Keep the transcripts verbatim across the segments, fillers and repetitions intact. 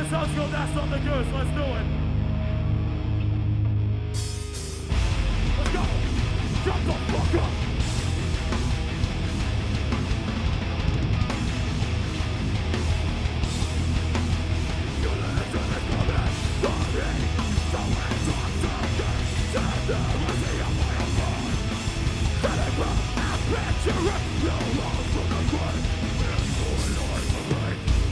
sounds called That's Not the Goose. Let's do it. Let's go. Jump the fuck up. You listen to coming. Sorry. So it's on something. Stand there and see a fire burn. Standing back and picture it. You lost from the grave. It's all life for me.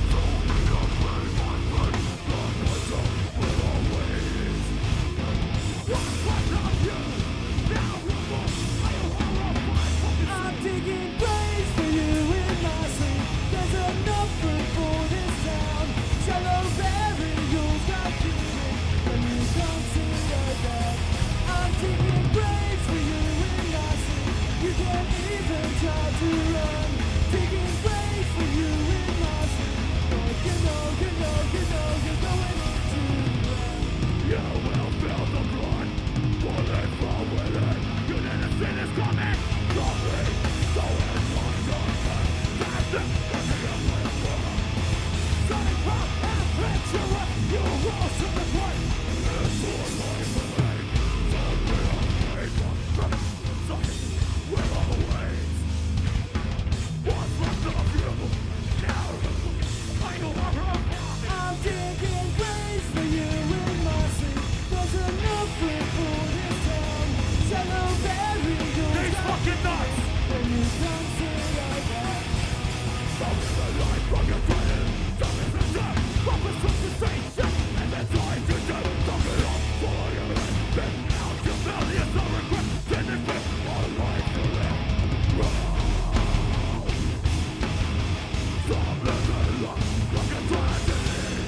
I'm digging graves for you in my sleep. There's enough room for this town. Shallow burials got feeling when you come to your death. I'm digging graves for you in my sleep. You can't even try to run. Digging graves for you in my sleep. But you know, you know, you know you're going to run. You will feel the blood pulling from within. You didn't see this coming. Sorry, so it's on something. That's it, that's it, I'm gonna burn. Setting up and picture it. You rose to the point. It's all life for me. Sorry, I'm waiting. Sorry, we're on the ways. What's left of you? Now, I know I'm wrong. I'm digging graves for you in my sleep. There's enough room for this town. Shallow burials. These fucking nuts! When you come to your death. Some is the life from your training. Some is the death from the sensation. And then trying to do something else. Follow your head. Then out your belly is no regret. Then it's been all life to live. Some living life like a tragedy.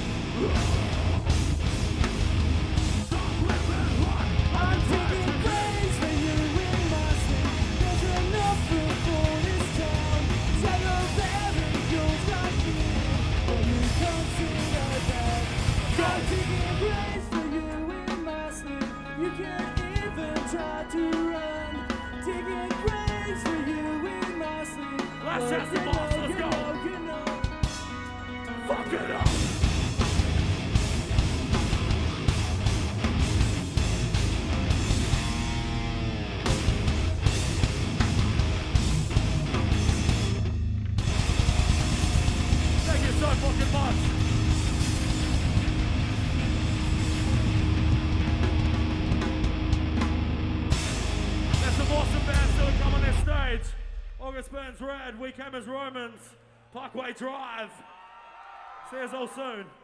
Some living life. I'm taking graves for you in my sleep. There's enough room for this town. Shallow burials got feeling when you come to your death. I'm taking graves for you in my sleep. You can't even try to run. Digging graves for you in my sleep. Last chance to boss, let's go. You know, fuck it up. Thank you so fucking much. There's some awesome bands still coming on this stage. August Burns Red, We Came as Romans, Parkway Drive. See us all soon.